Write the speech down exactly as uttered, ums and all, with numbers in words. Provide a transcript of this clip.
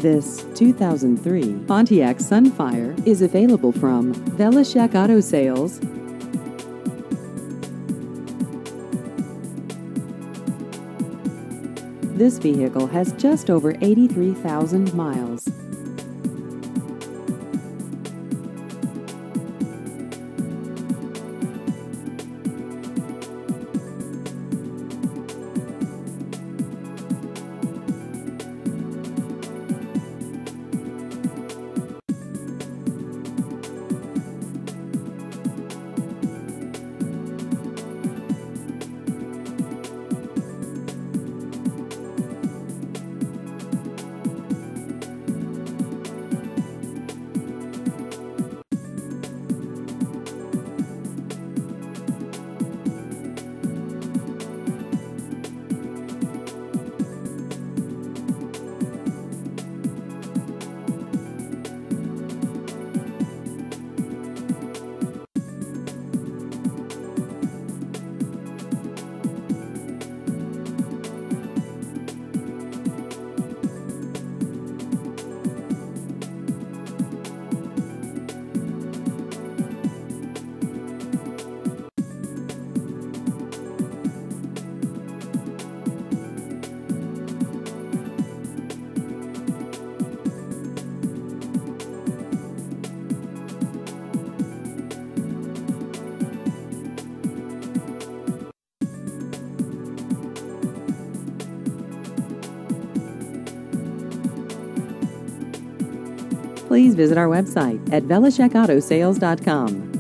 This two thousand three Pontiac Sunfire is available from Velishek Auto Sales. This vehicle has just over eighty-three thousand miles. Please visit our website at velishek auto sales dot com.